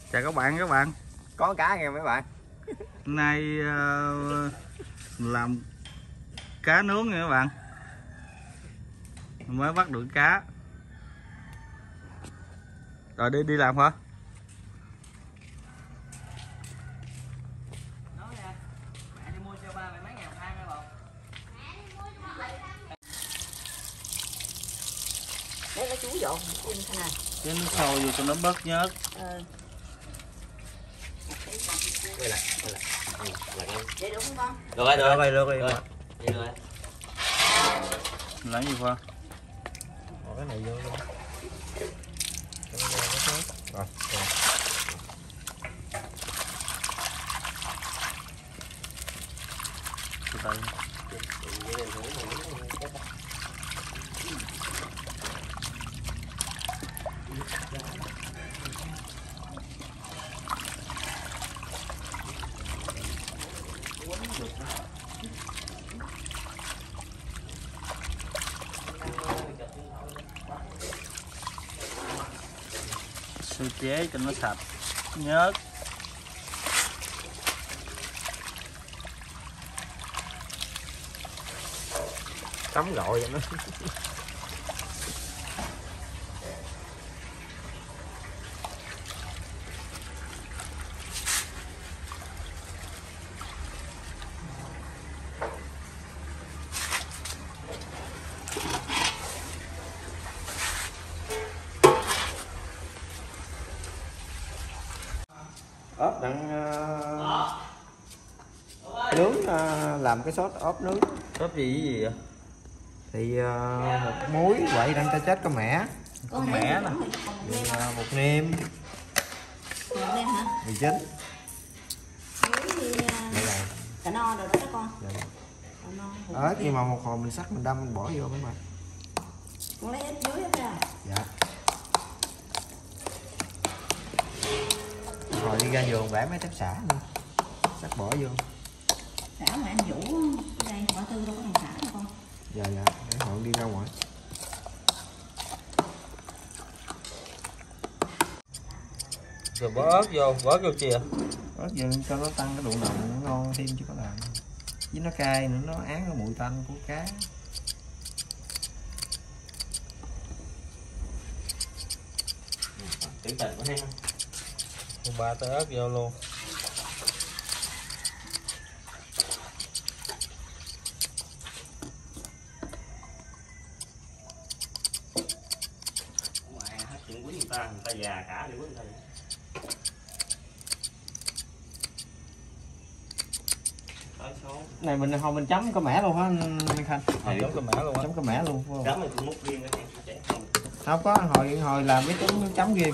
Chào các bạn. Có cá nghe mấy bạn. Hôm nay làm cá nướng nha các bạn. Mới bắt được cá. Rồi đi làm hả? Đấy là chú dọn này. Cái nước sôi vô cho nó bớt nhớt. Quay lại. Vậy đúng không con? Được rồi. Lấy gì qua? Bỏ cái này vô luôn. Rồi. Từ từ. Sơ chế cho nó sạch nhớt. Tắm gội vậy nó. Ốp đang nướng, làm cái sốt ốp nướng. Sốt gì vậy? Thì một muối quậy đang cho chết con mẻ. Con mẻ nè. Một nêm. Một nêm hả? Mì chính. Muối thì cà no rồi đó các con. Dạ. Cà no. Ớt nhưng mà một hồi mình sắc mình đâm mình bỏ vô mấy bạn. Con lấy ít dưới hết ra. Dạ. Rồi đi ra vườn bẻ mấy tép xả nữa. Sắc bỏ vô. Xả mà anh Vũ ở đây bỏ tư đâu có thằng xả đâu con. Dạ để họ đi ra ngoài. Rồi bỏ ớt vô chìa. Ớt vô cho nó tăng cái độ nồng nó ngon thêm chứ có làm. Với nó cay nữa, nó án cái mùi tanh của cá. Tưởng tình quá ha. Ba tới ớt vô luôn. Mẹ hết chuyện quý người ta già cả để quý người ta. Này mình hồi mình chấm có mẻ luôn hả anh Khanh? Chấm cái mẻ luôn á. Chấm có mẻ luôn phải không? Chấm này tôi múc riêng cái này không. Không có, hồi làm cái chấm riêng.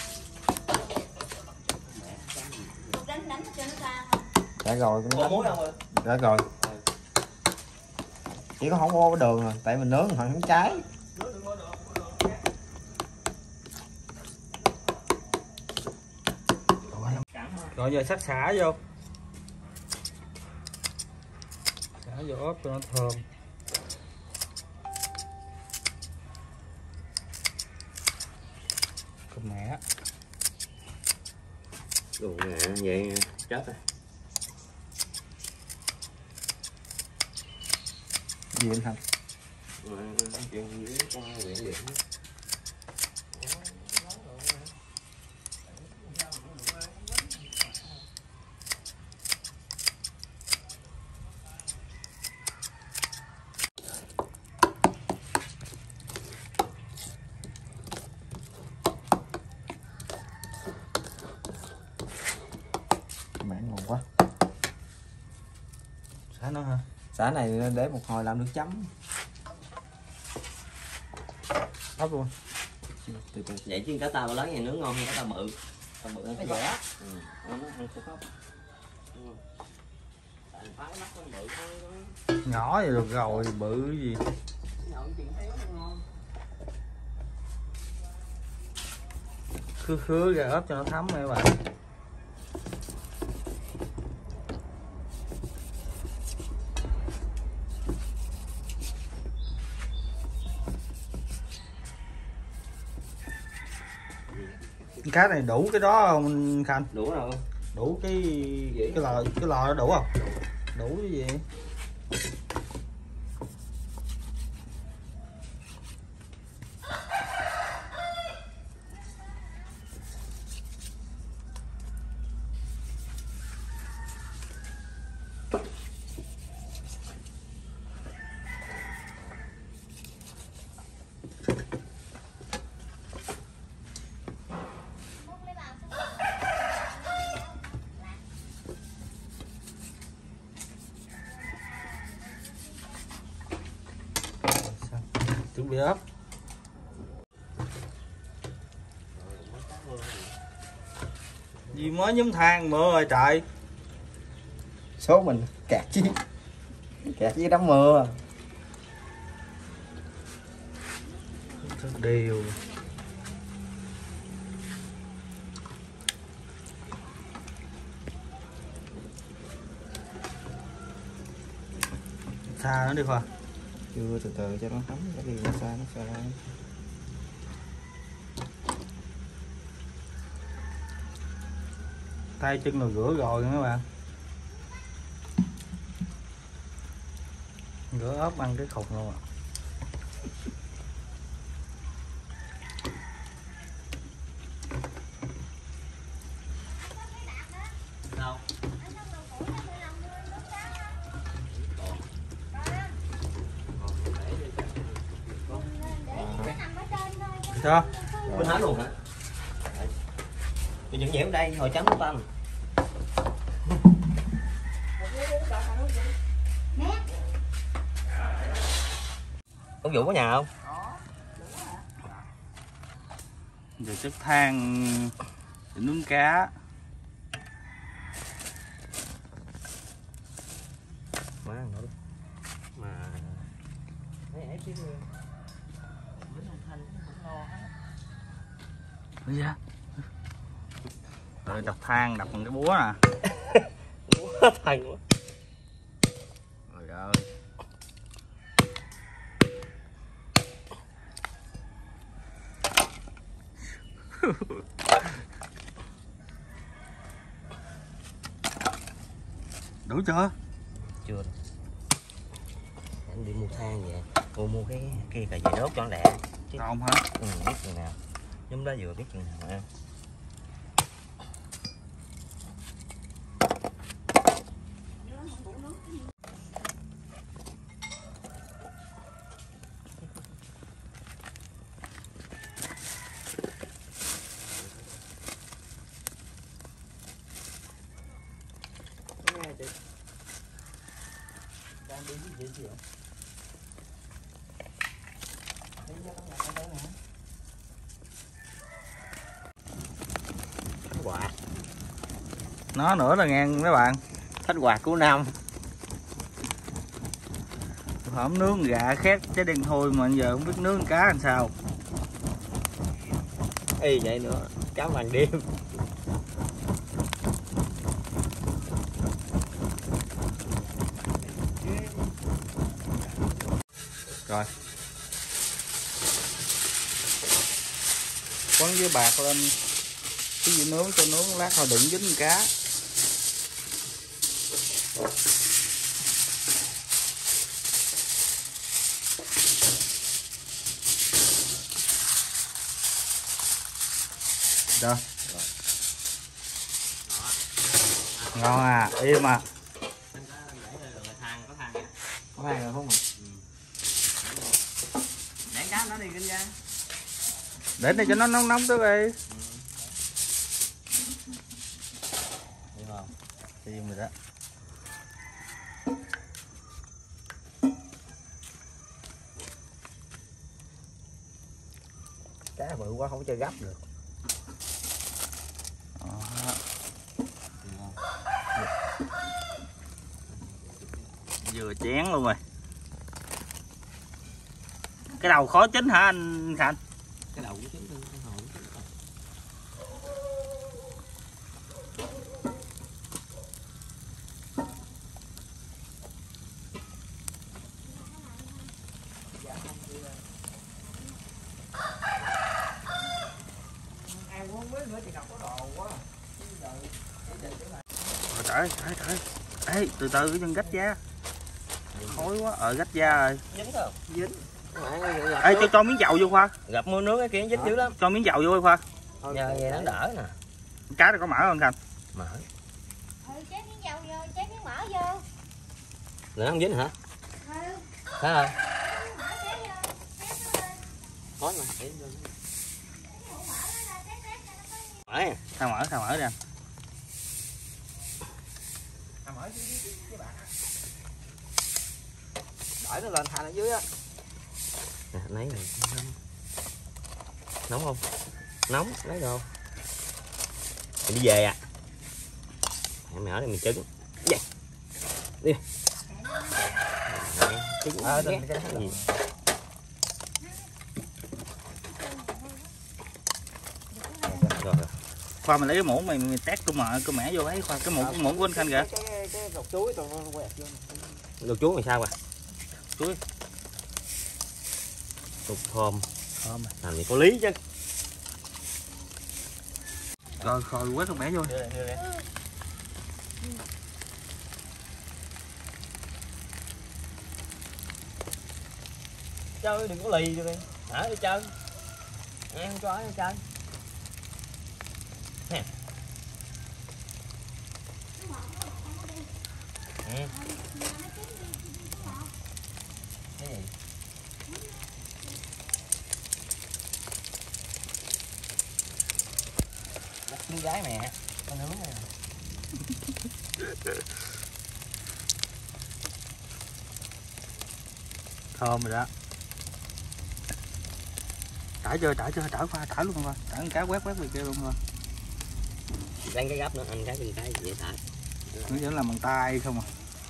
Đánh cho nó ra. Dạ rồi. Có muối không ơi? Dạ rồi. Chỉ có không ô cái đường rồi, tại mình nướng hồi không cháy. Rồi giờ sắc xả vô. Xả vô ốp cho nó thơm. Con mẻ. Đồ nè, vậy chết rồi. Gì anh Thành? Chuyện dưới con quyện điện. Mẻ ngon quá. Xả nó hả? Xả này để một hồi làm nước chấm. Ốp luôn. Từ từ. Vậy chứ cá tàu lớn này nướng ngon hơn cá tàu bự. Tàu bự Cái nó dẻ. nó ăn sẽ có. Phá mắt con bự thôi. Nhỏ vậy được rồi, bự gì. Khứa ra ốp cho nó thấm nha các bạn. Cá này đủ cái đó không Khanh? Đủ rồi. Đủ cái lò đó đủ không? Đủ cái gì? Chuẩn bị ấp. Gì mới nhúng than mưa rồi trời. Số mình kẹt với đám mưa. Đều. Xa nó đi Khoa. Chưa, từ từ cho nó thấm cái đi nó xa lại. Tay chân rồi rửa rồi các bạn. Rửa ốp ăn cái khục luôn à. Đâu? Sao? Bên hết luôn hả? Tôi vẫn nhiễm đây, hồi chấm của tanh. Ông Vũ có nhà không? Giờ chất than để nướng cá. Má ăn nữa mà Dạ. Rồi đập than đập bằng cái búa nè. Búa thành quá. Trời ơi. Đủ chưa? Chưa đâu. Anh đi mua than vậy. Mua cái kia cà gì đốt cho nó lẹ. Không hả? Ừ, biết chừng nào. Nhóm đó vừa biết chừng nào em. Đang đi cái gì vậy? Quạt. Nó nữa là ngang mấy bạn. Thích quạt của Nam. Hổm nướng gà khét trái đen thôi mà giờ không biết nướng cá làm sao. Y vậy nữa, cá ban đêm. Rồi. Quấn với bạc lên cái gì nướng cho nướng lát hồi đựng dính cá. Rồi. Ngon à, im à. Có than rồi không ạ? Để cá nó đi kinh ra. Để đây cho nó nóng nóng trước đi. Hiểu không? Im rồi đó. Cá bự quá không chơi gấp được. Vừa chén luôn rồi. Cái đầu khó chín hả anh Khanh? Cái đầu cũng chín luôn, cái hồn cũng chín rồi. Ăn uống với Trời trời trời. Ê, từ từ cái chân gách da. Khói quá, gách da rồi. Dính không? Dính. Ê, cho miếng dầu vô Khoa. Gặp mua nước cái kia dính dữ lắm. Cho miếng dầu vô Khoa. Nhờ vậy nó đỡ nè. Cá này có mỡ không Khanh? Mỡ. Chế miếng dầu vô, chế miếng mỡ vô. Là nó không dính hả? Thấy rồi. Có mà. Mỡ. Sao mỡ đi anh. Đợi nó lên thành ở dưới á. Nè, lấy này. Nóng không? Nóng, lấy đồ. Mày đi về à? Mày ở đây mày trứng. Về. Đi. Trứng. Cái Gì? Rồi. Khoa mình lấy cái muỗng mày tét cái mẻ vô ấy Khoa, cái muỗng của anh Khanh kìa. cái lọc chuối tụi nó quẹt vô. Luộc chuối mày sao à? Chuối. Luộc thơm. Thơm à. Làm gì có lý chứ. Rồi quét cái mẻ vô. Đưa đây. Chơi đừng có lì cho đi. Hả đi chơi. Em không cho đi chơi. Nè. Ừ. Cái gì? Bắt trứng gái mẹ. Con nướng nè. Thơm rồi đó. Trải Khoa, trải luôn Khoa. Trải con cá quét về kia luôn Khoa. Đánh cái gấp nữa, ăn cái từng cái dễ thải. Nó vẫn làm bằng tay không à.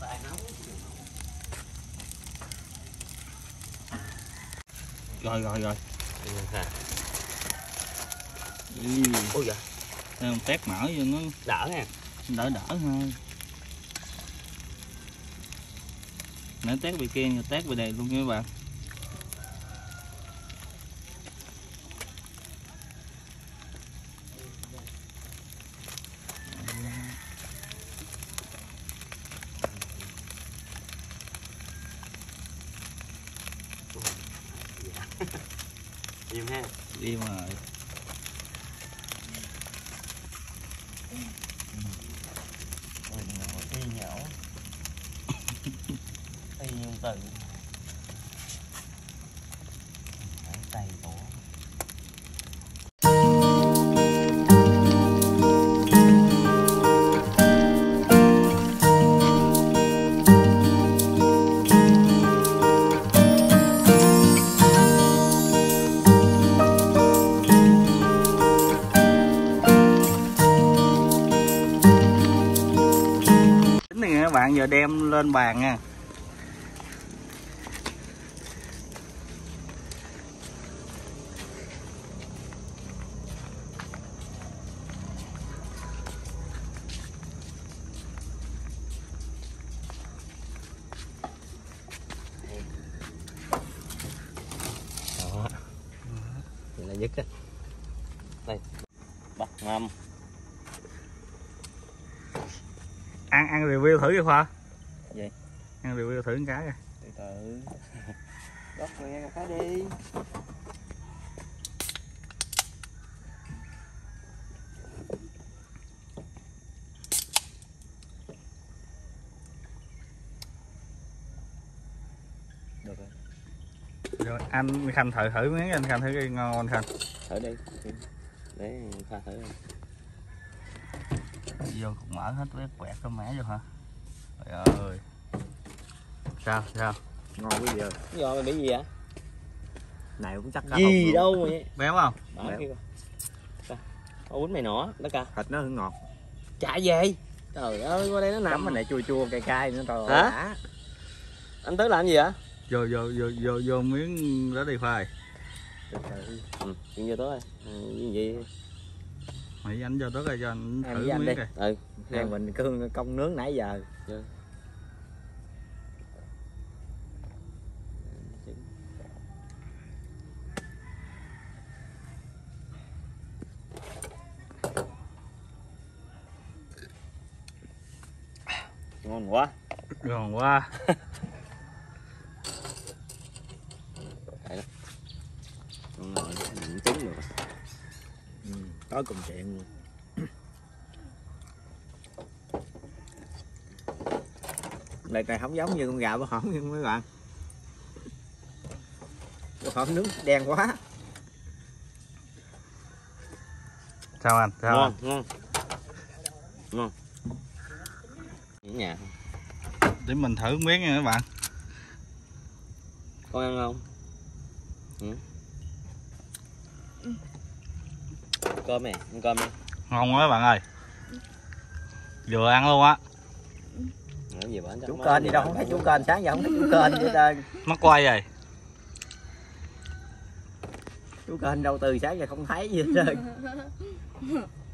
Rồi. Ôi dạ. Tét mỡ vô nó Đỡ nha. đỡ hơn. Nãy tét bên kia, tét bên đây luôn nha các bạn. Im ha. Im rồi. Y nhão. Y như từ. Tay tổ. Các bạn giờ đem lên bàn nha. Đó. Vậy là dứt á. Đây. Bắt ngâm. Ăn review thử đi Khoa. Gì? Ăn review thử con cá kìa. Từ từ. Bắt nghe cái đi. Được rồi. Rồi anh Khanh thử miếng, anh Khanh thử cái ngon anh Khanh. Thử đi. Để pha thử. Vô cục mỡ hết với quẹt cái mẻ vô hả? Trời ơi. Sao? Ngon quá giờ. Cái giò mày bị gì vậy? Này cũng chắc Gì đâu mày. Béo không? Đó kia coi. Ô quýnh mày nỏ, đó ca. Thịt nó hương ngọt. Chạy về. Trời ơi, qua đây nó Nằm nằm. cái này chua chua cay cay nữa rồi. Hả? Anh tới làm gì vậy? Vô miếng đó đi Khoa. Ừ, chuyện vô tới. Gì? Mày anh vô tới coi cho anh Em thử với anh miếng đi. kìa. Ừ. Hai mình cứ công nướng nãy giờ. Ngon quá. Ngon quá. Con nào cũng trứng được. Có cùng chuyện luôn. Đợt này không giống như con gà bó hổm nha mấy bạn. Bó hổm nướng đen quá. Sao anh? Sao Ngon, anh? ngon. Ngon. Ở nhà. Để mình thử miếng nha các bạn. Con ăn không? Ừ. Cơm nè, ăn cơm đi. Ngon quá các bạn ơi. Vừa ăn luôn á. Gì bển Chủ kênh đi đâu không thấy chủ kênh, sáng giờ không thấy chủ kênh vậy ta. Nó quay rồi. Chủ kênh đâu từ sáng giờ không thấy gì hết trơn.